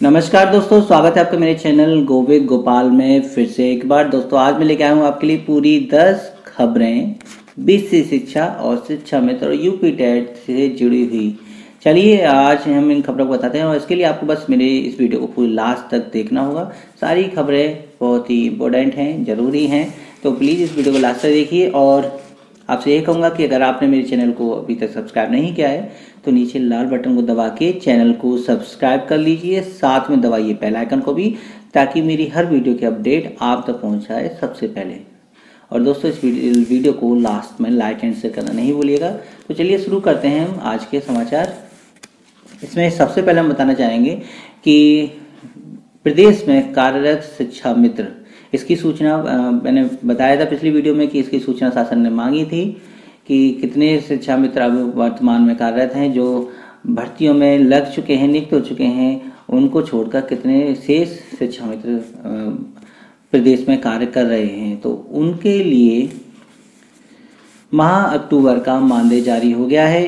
नमस्कार दोस्तों, स्वागत है आपका मेरे चैनल गोविंद गोपाल में फिर से एक बार। दोस्तों आज मैं लेके आया हूँ आपके लिए पूरी 10 खबरें बीसी शिक्षा और शिक्षा मित्र और यूपी टेट से जुड़ी हुई। चलिए आज हम इन खबरों को बताते हैं और इसके लिए आपको बस मेरे इस वीडियो को पूरी लास्ट तक देखना होगा। सारी खबरें बहुत ही इम्पोर्टेंट हैं, ज़रूरी हैं, तो प्लीज़ इस वीडियो को लास्ट तक देखिए। और आपसे ये कहूँगा कि अगर आपने मेरे चैनल को अभी तक सब्सक्राइब नहीं किया है तो नीचे लाल बटन को दबा के चैनल को सब्सक्राइब कर लीजिए, साथ में दबाइए बेल आइकन को भी, ताकि मेरी हर वीडियो की अपडेट आप तक पहुंच जाए सबसे पहले। और दोस्तों इस वीडियो को लास्ट में लाइक एंड शेयर करना नहीं भूलिएगा। तो चलिए शुरू करते हैं हम आज के समाचार। इसमें सबसे पहले हम बताना चाहेंगे कि प्रदेश में कार्यरत शिक्षा मित्र, इसकी सूचना मैंने बताया था पिछली वीडियो में कि इसकी सूचना शासन ने मांगी थी कि कितने शिक्षा मित्र अब वर्तमान में कार्यरत हैं, जो भर्तियों में लग चुके हैं, नियुक्त हो चुके हैं, उनको छोड़कर कितने शेष शिक्षा मित्र प्रदेश में कार्य कर रहे हैं। तो उनके लिए माह अक्टूबर का मानदेय जारी हो गया है।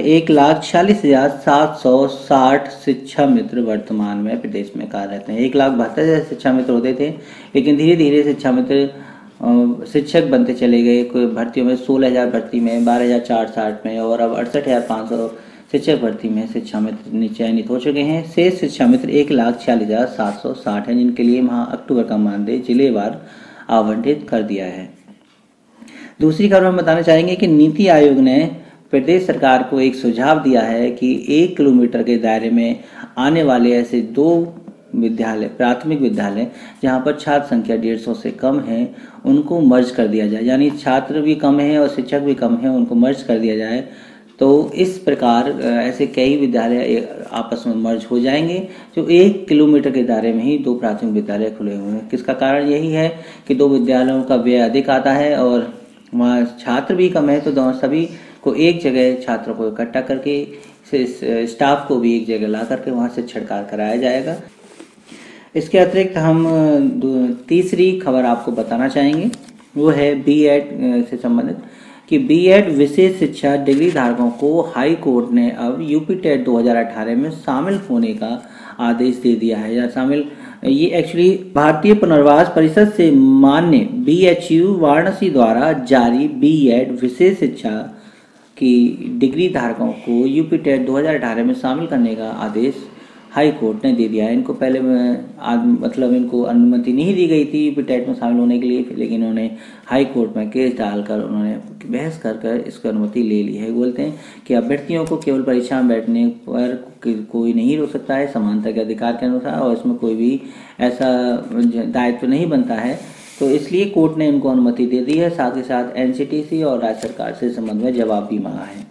1,46,760 शिक्षा मित्र वर्तमान में प्रदेश में कार्यरत हैं। 1,72,000 शिक्षा मित्र होते थे, लेकिन धीरे धीरे शिक्षा मित्र शिक्षक बनते चले गए। कोई भर्तियों में 16,000 भर्ती में, 12,460 में और अब 68,500 शिक्षक भर्ती में शिक्षा मित्र चयनित हो चुके हैं। शेष शिक्षा मित्र 1,46,760 हैं, जिनके लिए माह अक्टूबर का मानदेय जिलेवार आवंटित कर दिया है। दूसरी खबर हम बताना चाहेंगे कि नीति आयोग ने प्रदेश सरकार को एक सुझाव दिया है कि 1 किलोमीटर के दायरे में आने वाले ऐसे 2 विद्यालय, प्राथमिक विद्यालय जहां पर छात्र संख्या 150 से कम है, उनको मर्ज कर दिया जाए। यानी छात्र भी कम है और शिक्षक भी कम है, उनको मर्ज कर दिया जाए। तो इस प्रकार ऐसे कई विद्यालय आपस में मर्ज हो जाएंगे, जो 1 किलोमीटर के दायरे में ही 2 प्राथमिक विद्यालय खुले हुए हैं। किसका कारण यही है कि 2 विद्यालयों का व्यय अधिक आता है और वहाँ छात्र भी कम है, तो दोनों सभी को एक जगह, छात्रों को इकट्ठा करके, स्टाफ को भी एक जगह ला करके वहाँ से छिड़काव कराया जाएगा। इसके अतिरिक्त हम तीसरी खबर आपको बताना चाहेंगे, वो है बीएड से संबंधित कि बीएड विशेष शिक्षा डिग्री धारकों को हाई कोर्ट ने अब यूपी टेट 2018 में शामिल होने का आदेश दे दिया है। या शामिल, ये एक्चुअली भारतीय पुनर्वास परिषद से मान्य बीएचयू वाराणसी द्वारा जारी बीएड विशेष शिक्षा की डिग्री धारकों को यूपी टेट 2018 में शामिल करने का आदेश हाई कोर्ट ने दे दिया है। इनको पहले इनको अनुमति नहीं दी गई थी यूपी टेट में शामिल होने के लिए, लेकिन उन्होंने हाई कोर्ट में केस डालकर उन्होंने बहस कर इसको अनुमति ले ली है। बोलते हैं कि अभ्यर्थियों को केवल परीक्षा में बैठने पर कोई नहीं रोक सकता है समानता के अधिकार के अनुसार, और इसमें कोई भी ऐसा दायित्व नहीं बनता है। तो इसलिए कोर्ट ने इनको अनुमति दे दी है। साथ ही साथ एनसीटीसी और राज्य सरकार से संबंध में जवाब भी मांगा है।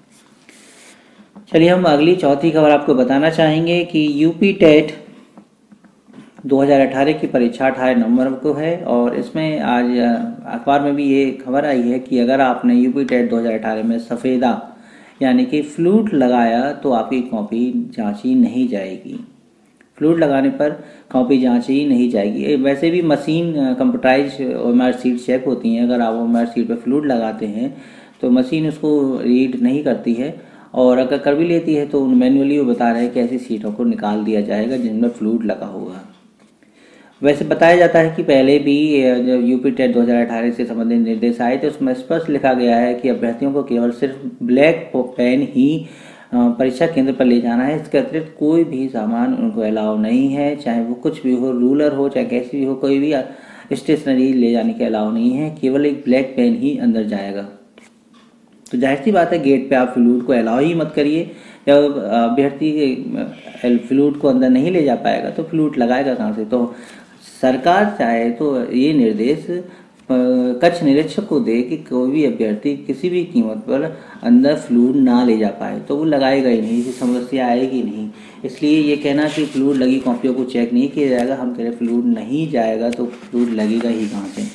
चलिए हम अगली चौथी खबर आपको बताना चाहेंगे कि यूपी टेट 2018 की परीक्षा 18 नवंबर को है, और इसमें आज अखबार में भी ये खबर आई है कि अगर आपने यूपी टेट 2018 में सफ़ेदा यानी कि फ्लूट लगाया तो आपकी कॉपी जांची नहीं जाएगी। फ्लूट लगाने पर कॉपी जांची नहीं जाएगी। वैसे भी machine computerise OMR sheet check होती हैं। अगर आप ओएमआर सीट पर फ्लूट लगाते हैं तो मशीन उसको रीड नहीं करती है, और अगर कर भी लेती है तो मैन्युअली वो बता रहे हैं कि ऐसी सीटों को निकाल दिया जाएगा जिनमें फ्लूट लगा होगा। वैसे बताया जाता है कि पहले भी जब यूपी टेट 2018 से संबंधित निर्देश आए थे उसमें स्पष्ट लिखा गया है कि अभ्यर्थियों को केवल सिर्फ ब्लैक पेन ही परीक्षा केंद्र पर ले जाना है। इसके अतिरिक्त कोई भी सामान उनको अलाउ नहीं है, चाहे वो कुछ भी हो, रूलर हो चाहे कैसी भी हो, कोई भी स्टेशनरी ले जाने के अलाउ नहीं है। केवल एक ब्लैक पेन ही अंदर जाएगा। तो जाहिर सी बात है गेट पे आप फ्लूट को अलाउ ही मत करिए। जब अभ्यर्थी फ्लूट को अंदर नहीं ले जा पाएगा तो फ्लूट लगाएगा कहाँ से। तो सरकार चाहे तो ये निर्देश कक्ष निरीक्षक को दे कि कोई भी अभ्यर्थी किसी भी कीमत पर अंदर फ्लूट ना ले जा पाए, तो वो लगाएगा ही नहीं, समस्या आएगी नहीं। इसलिए ये कहना कि फ्लूट लगी कॉपियों को चेक नहीं किया जाएगा, हम कह रहे फ्लूट नहीं जाएगा तो फ्लूट लगेगा ही कहाँ से।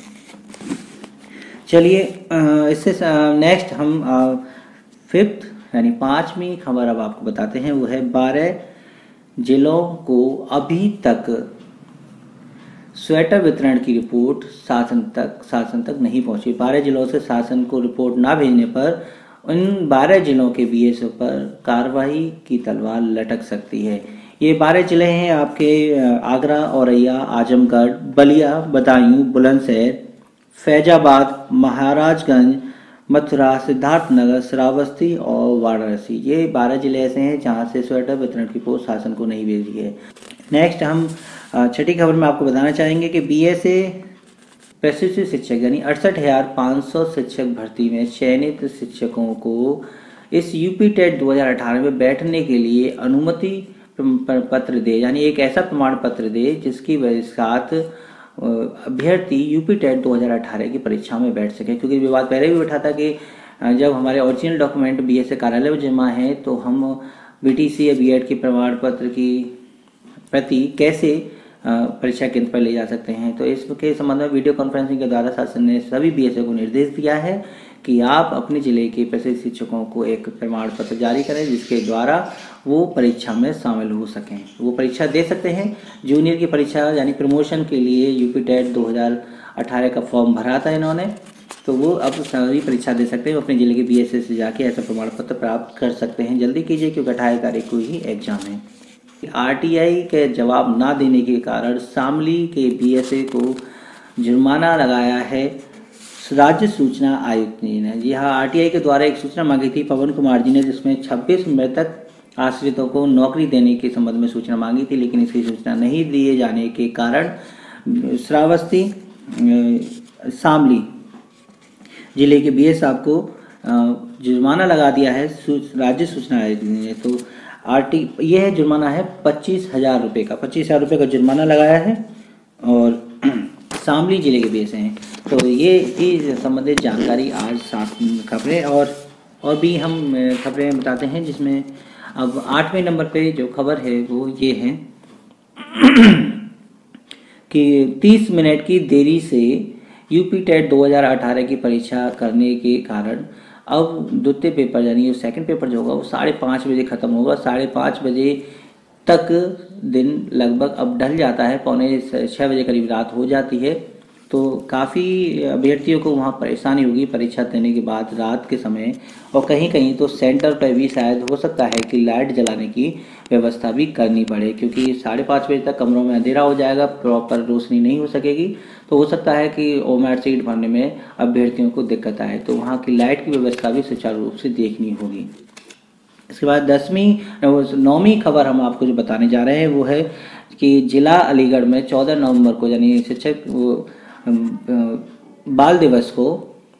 चलिए इससे नेक्स्ट हम 5th यानी 5वीं खबर अब आपको बताते हैं, वो है 12 जिलों को अभी तक स्वेटर वितरण की रिपोर्ट शासन तक नहीं पहुंची। 12 जिलों से शासन को रिपोर्ट ना भेजने पर उन 12 जिलों के बीएसओ पर कार्रवाई की तलवार लटक सकती है। ये 12 जिले हैं आपके आगरा, औरैया, आजमगढ़, बलिया, बदायूं, बुलंदशहर, फैजाबाद, महाराजगंज, मथुरा, सिद्धार्थनगर, श्रावस्ती और वाराणसी। ये 12 जिले ऐसे हैं जहाँ से स्वेटर वितरण की पोस्ट शासन को नहीं भेजी है। नेक्स्ट हम छठी खबर में आपको बताना चाहेंगे कि बीएसए प्रशिक्षित शिक्षक यानी 68,500 शिक्षक भर्ती में चयनित शिक्षकों को इस यूपी टेट 2018 में बैठने के लिए अनुमति पत्र दे, यानी एक ऐसा प्रमाण पत्र दे जिसकी वजह साथ अभ्यर्थी यूपी टेट 2018 की परीक्षा में बैठ सके। क्योंकि विवाद पहले भी उठा था कि जब हमारे ओरिजिनल डॉक्यूमेंट बीएसए कार्यालय में जमा है तो हम बीटीसी या बीएड के प्रमाण पत्र की प्रति कैसे परीक्षा केंद्र पर ले जा सकते हैं। तो इसके संबंध में वीडियो कॉन्फ्रेंसिंग के द्वारा शासन ने सभी बीएसए को निर्देश दिया है कि आप अपने जिले के प्रशिक्षित शिक्षकों को एक प्रमाण पत्र जारी करें जिसके द्वारा वो परीक्षा में शामिल हो सकें, वो परीक्षा दे सकते हैं। जूनियर की परीक्षा यानी प्रमोशन के लिए यूपी टेट 2018 का फॉर्म भरा था इन्होंने, तो वो अब सभी परीक्षा दे सकते हैं। अपने जिले के बीएसए से जाके ऐसा प्रमाण पत्र प्राप्त कर सकते हैं। जल्दी कीजिए क्योंकि 28 तारीख को ही एग्जाम है। आरटीआई के जवाब ना देने के कारण शामली के बीएसए को जुर्माना लगाया है राज्य सूचना आयुक्त ने। जी हाँ, आरटीआई के द्वारा एक सूचना मांगी थी पवन कुमार जी ने, जिसमें 26 मृतक आश्रितों को नौकरी देने के संबंध में सूचना मांगी थी, लेकिन इसकी सूचना नहीं दिए जाने के कारण श्रावस्ती शामली जिले के बीएस साहब को जुर्माना लगा दिया है राज्य सूचना आयुक्त ने। तो यह है जुर्माना है 25,000 रुपये का, 25,000 रुपये का जुर्माना लगाया है और शामली जिले के बीएस हैं। तो ये थी संबंधित जानकारी आज 7 खबरें और भी हम खबरें बताते हैं, जिसमें अब 8वें नंबर पे जो खबर है वो ये है कि 30 मिनट की देरी से यूपी टेट 2018 की परीक्षा करने के कारण अब द्वितीय पेपर यानी सेकंड पेपर जो होगा वो 5:30 बजे ख़त्म होगा। 5:30 बजे तक दिन लगभग अब ढल जाता है, 5:45 बजे करीब रात हो जाती है। तो काफ़ी अभ्यर्थियों को वहाँ परेशानी होगी परीक्षा देने के बाद रात के समय, और कहीं कहीं तो सेंटर पर भी शायद हो सकता है कि लाइट जलाने की व्यवस्था भी करनी पड़े, क्योंकि 5:30 बजे तक कमरों में अंधेरा हो जाएगा, प्रॉपर रोशनी नहीं हो सकेगी। तो हो सकता है कि ओमैट सीट भरने में अभ्यर्थियों को दिक्कत आए, तो वहाँ की लाइट की व्यवस्था भी सुचारू रूप से देखनी होगी। इसके बाद 9वीं खबर हम आपको जो बताने जा रहे हैं वो है कि जिला अलीगढ़ में 14 नवंबर को यानी शिक्षक बाल दिवस को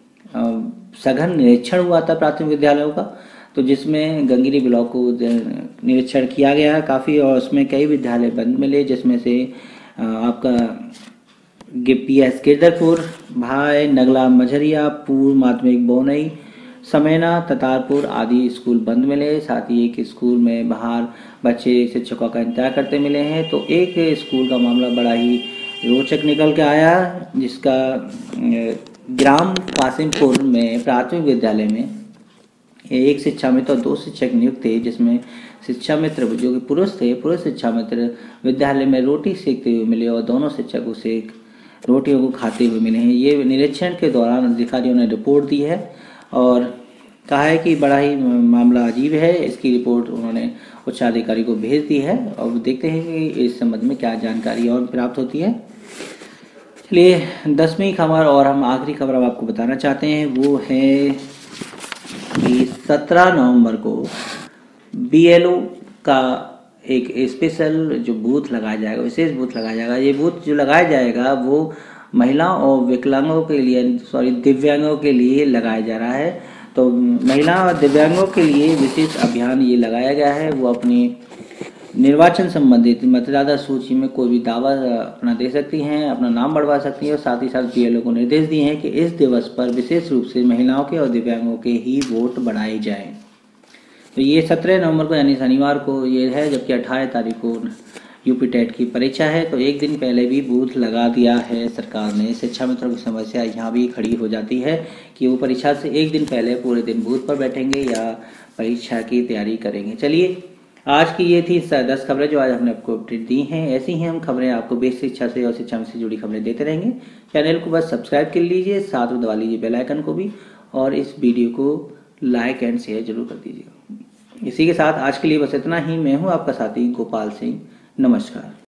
सघन निरीक्षण हुआ था प्राथमिक विद्यालयों का, तो जिसमें गंगीरी ब्लॉक को निरीक्षण किया गया है काफ़ी, और उसमें कई विद्यालय बंद मिले, जिसमें से आपका पीएस गिरधरपुर, भाई नगला मझरिया, पूर्व माध्यमिक बोनई, समैना, ततारपुर आदि स्कूल बंद मिले। साथ ही एक स्कूल में बाहर बच्चे शिक्षकों का इंतजार करते मिले हैं। तो एक स्कूल का मामला बड़ा ही रोचक निकल के आया, जिसका ग्राम कासिमपुर में प्राथमिक विद्यालय में एक शिक्षा मित्र और 2 शिक्षक नियुक्त थे, जिसमें शिक्षा मित्र जो कि पुरुष थे, पुरुष शिक्षा मित्र विद्यालय में रोटी सेकते हुए मिले और दोनों शिक्षक उसे रोटियों को खाते हुए मिले हैं। ये निरीक्षण के दौरान अधिकारियों ने रिपोर्ट दी है और कहा है कि बड़ा ही मामला अजीब है। इसकी रिपोर्ट उन्होंने उच्चाधिकारी को भेज दी है और देखते हैं कि इस संबंध में क्या जानकारी और प्राप्त होती है। चलिए 10वीं खबर और हम आखिरी खबर अब आपको बताना चाहते हैं वो है कि 17 नवंबर को बीएलओ का एक स्पेशल जो बूथ लगाया जाएगा, विशेष बूथ लगाया जाएगा। ये बूथ जो लगाया जाएगा वो महिलाओं और विकलांगों के लिए दिव्यांगों के लिए लगाया जा रहा है। तो महिला और दिव्यांगों के लिए विशेष अभियान ये लगाया गया है। वो अपनी निर्वाचन संबंधित मतदाता सूची में कोई भी दावा अपना दे सकती हैं, अपना नाम बढ़वा सकती हैं, और साथ ही साथ बीएलओ को निर्देश दिए हैं कि इस दिवस पर विशेष रूप से महिलाओं के और दिव्यांगों के ही वोट बढ़ाए जाएं। तो ये 17 नवंबर को यानी शनिवार को ये है, जबकि 18 तारीख को यूपी टेट की परीक्षा है। तो एक दिन पहले भी बूथ लगा दिया है सरकार ने। शिक्षा मित्रों की समस्या यहाँ भी खड़ी हो जाती है कि वो परीक्षा से एक दिन पहले पूरे दिन बूथ पर बैठेंगे या परीक्षा की तैयारी करेंगे। चलिए आज की ये थी 10 खबरें जो आज हमने आपको अपडेट दी हैं। ऐसी ही हम खबरें आपको बेसिक शिक्षा से और शिक्षा से जुड़ी खबरें देते रहेंगे। चैनल को बस सब्सक्राइब कर लीजिए, साथ में दबा लीजिए बेल आइकन को भी, और इस वीडियो को लाइक एंड शेयर जरूर कर दीजिएगा। इसी के साथ आज के लिए बस इतना ही। मैं हूँ आपका साथी गोपाल सिंह। नमस्कार।